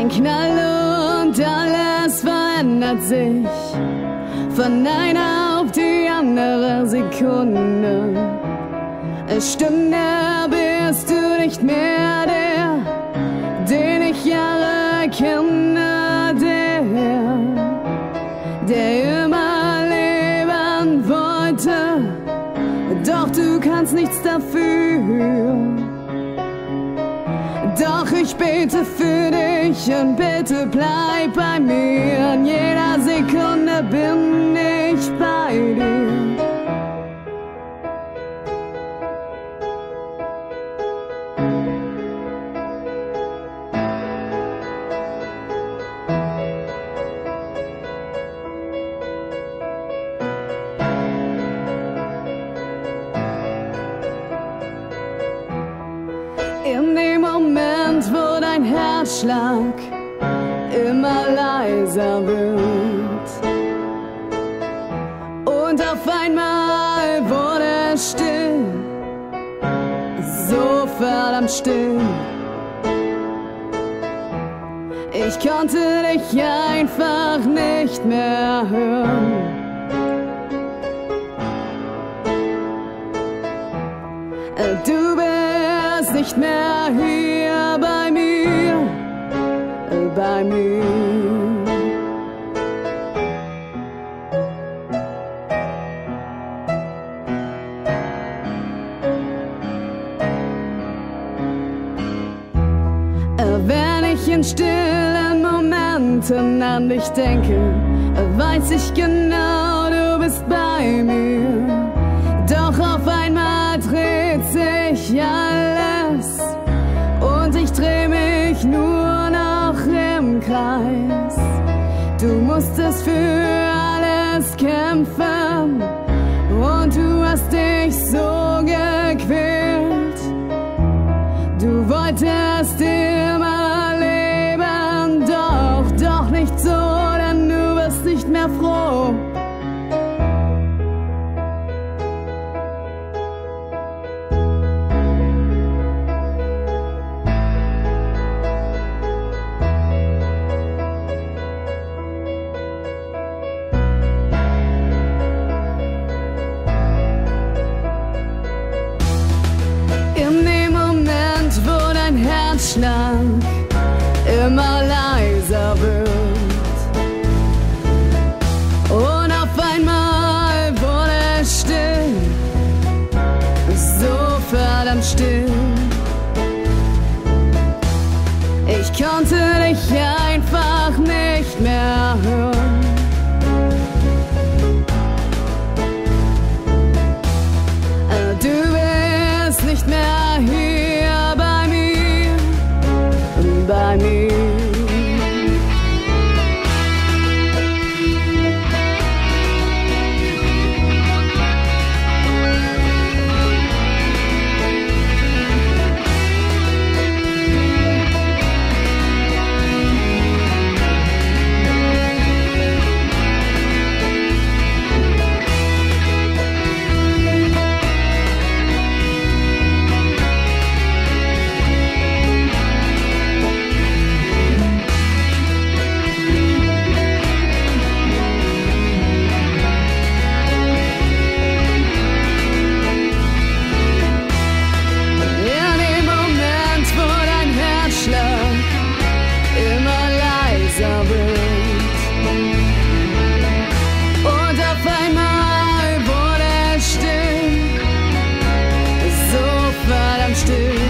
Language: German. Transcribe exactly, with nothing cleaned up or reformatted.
Ein Knall und alles verändert sich von einer auf die andere Sekunde. Stunde bist du nicht mehr der, den ich Jahre kenne, der, der immer leben wollte, doch du kannst nichts dafür. Doch ich bete für dich und bitte bleib bei mir. In jeder Sekunde bin ich bei dir. In dem Moment, wo dein Herzschlag immer leiser wird und auf einmal wurde es still, so verdammt still. Ich konnte dich einfach nicht mehr hören. Du bist nicht mehr hier bei mir, bei mir. Wenn ich in stillen Momenten an dich denke, weiß ich genau, du bist bei mir. Doch auf einmal dreht sich alles und ich dreh mich nur noch im Kreis. Du musstest für alles kämpfen und du hast dich so gequält. Du wolltest immer leben, doch, doch nicht so, denn du bist nicht mehr froh. Herzschlag immer leiser wird und auf einmal wurde es still, so verdammt still. Ich konnte dich einfach nicht mehr hören. Du bist nicht mehr hier bei mir, bei mir. Still.